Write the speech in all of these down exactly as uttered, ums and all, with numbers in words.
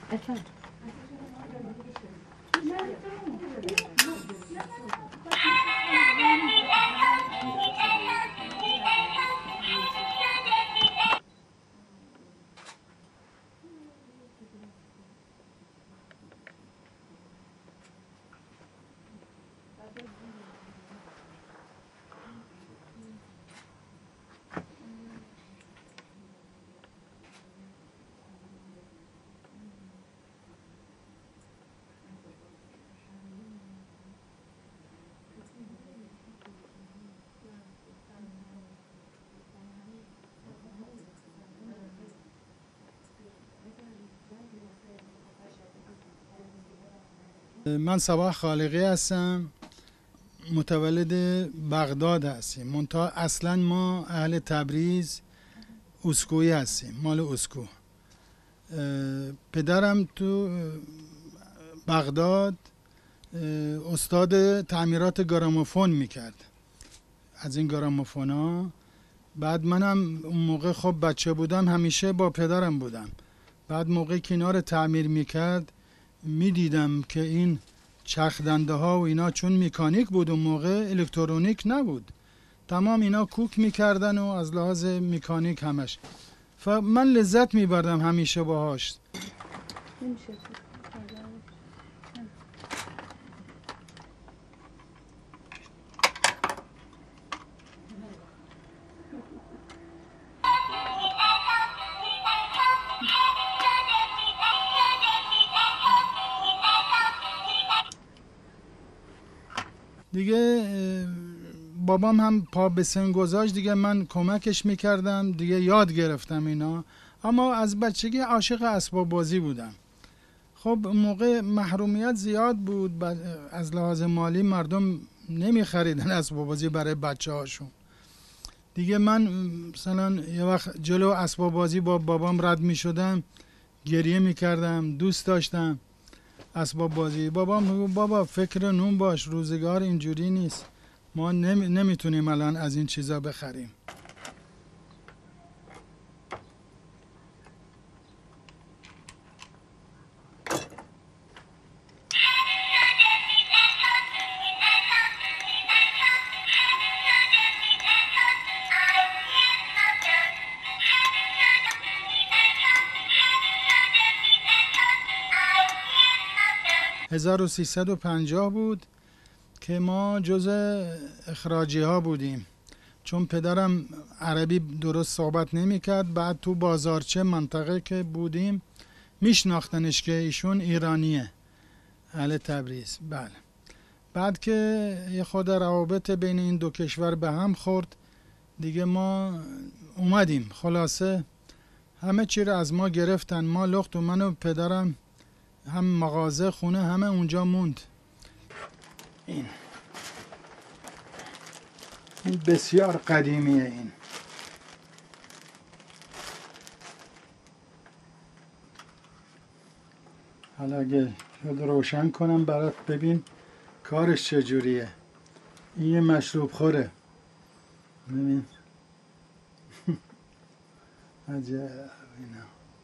من صباح خالقی هستم، متولد بغداد هستیم، منتها اصلا ما اهل تبریز اسکویی هستیم، مال اسکو. پدرم تو بغداد استاد تعمیرات گرامافون میکرد، از این گرامافون ها. بعد منم اون موقع خب بچه بودم، همیشه با پدرم بودم. بعد موقع که اینا رو تعمیر میکرد میدیدم که این چرخدنده ها و اینا، چون مکانیک بود اون موقع، الکترونیک نبود، تمام اینا کوک میکردن و از لحاظ مکانیک همش. فمن لذت میبردم همیشه باهاش. دیگه بابام هم پا به سن گذاشت، دیگه من کمکش میکردم، دیگه یاد گرفتم اینا. اما از بچگی عاشق اسباب بازی بودم. خب موقع محرومیت زیاد بود، از لحاظ مالی مردم نمیخریدن اسباب بازی برای بچه هاشون. دیگه من مثلا یه وقت جلو اسباب بازی با بابام رد میشدم، گریه میکردم، دوست داشتم اسباب بازی. بابا میگو بابا فکر نون باش، روزگار اینجوری نیست، ما نمی... نمیتونیم الان از این چیزا بخریم. هزار و سیصد و پنجاه بود که ما جز اخراجی ها بودیم، چون پدرم عربی درست صحبت نمی کرد. بعد تو بازارچه منطقه که بودیم میشناختنش که ایشون ایرانیه، اهل تبریز. بله. بعد که یه خود روابط بین این دو کشور به هم خورد، دیگه ما اومدیم. خلاصه همه چی رو از ما گرفتن، ما لخت و من و پدرم هم مغازه خونه همه اونجا موند. این این بسیار قدیمیه. این حالا اگه روشن کنم برات ببین کارش چجوریه. این یه مشروب خوره، ببین. عجب. اینا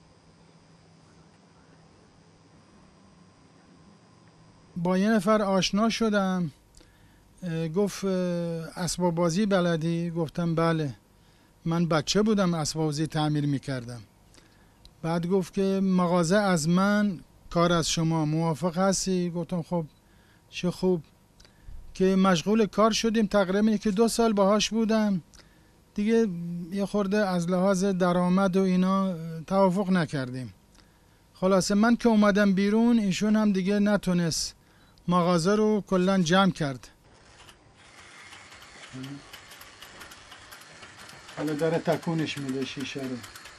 با یه نفر آشنا شدم، گفت اسباب بازی بلدی؟ گفتم بله، من بچه بودم اسباب بازی تعمیر میکردم. بعد گفت که مغازه از من، کار از شما، موافق هستی؟ گفتم خب چه خوب. که مشغول کار شدیم، تقریبا که دو سال باهاش بودم. دیگه یه خورده از لحاظ درآمد و اینا توافق نکردیم. خلاصه من که اومدم بیرون، ایشون هم دیگه نتونست، مغازه رو کلا جمع کرد. حالا داره تکونش میده شیشه رو.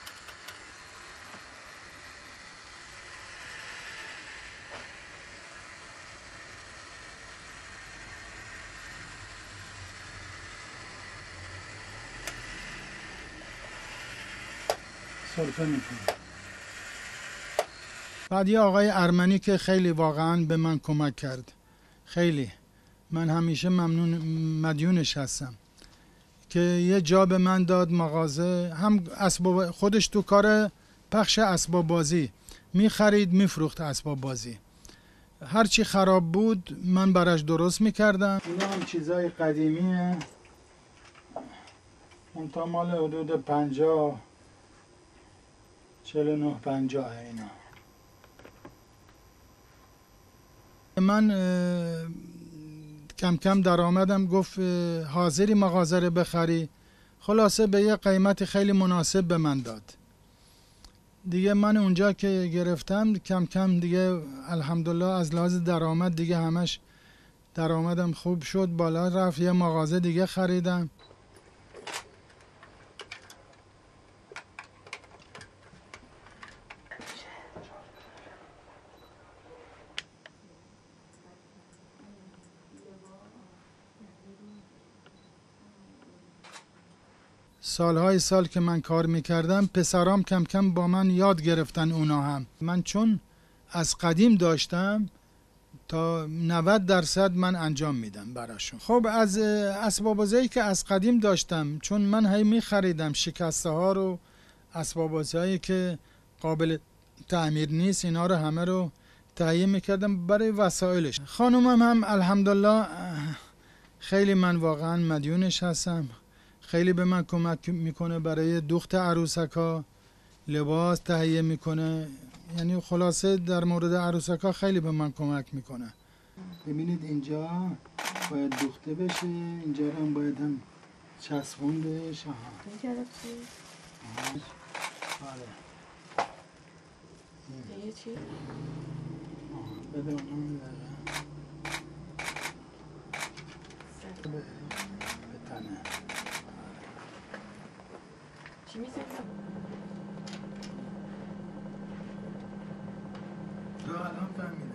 سرفه میکنه. بعد یه آقای ارمنی که خیلی واقعا به من کمک کرد، خیلی، من همیشه ممنون مدیونش هستم، که یه جا به من داد مغازه، هم اسباب، خودش تو کار پخش اسباب بازی، میخرید میفروخت اسباب بازی. هرچی خراب بود من براش درست میکردم. اینا هم چیزای قدیمیه، اون تا مال حدود پنجاه چهل و نه پنجاه اینا. من کم کم درآمدم گفت حاضری مغازه رو بخری. خلاصه به یه قیمت خیلی مناسب به من داد. دیگه من اونجا که گرفتم کم کم دیگه الحمدلله از لحاظ درآمد دیگه همش درآمدم خوب شد، بالا رفت. یه مغازه دیگه خریدم. سالهای سال که من کار میکردم پسرام کم کم با من یاد گرفتن اونا هم. من چون از قدیم داشتم تا نود درصد من انجام میدم براشون. خب از اسباب بازی که از قدیم داشتم، چون من هی میخریدم شکسته ها رو، اسباب بازی که قابل تعمیر نیست اینا رو همه رو تهیه میکردم برای وسایلش. خانومم هم الحمدلله خیلی من واقعا مدیونش هستم، خیلی به من کمک میکنه برای دوخت عروسک ها، لباس تهیه میکنه. یعنی خلاصه در مورد عروسک ها خیلی به من کمک میکنه. ببینید اینجا باید دوخته بشه، اینجا رو هم باید هم چسبون بشه. اینجا رو چی؟ بله. یه چی؟ بده اونم به تنه. چی میزنی؟ تو الان فهمیدم.